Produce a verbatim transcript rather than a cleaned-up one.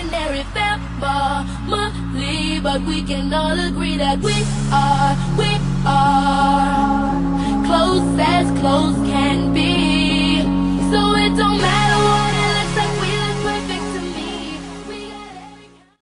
ordinary family, but we can all agree that we are.